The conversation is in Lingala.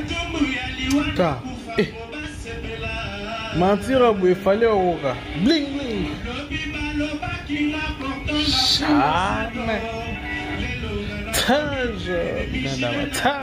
Ta. Mantira boy fallait au gars. Bling bling. Jamais. Ta je.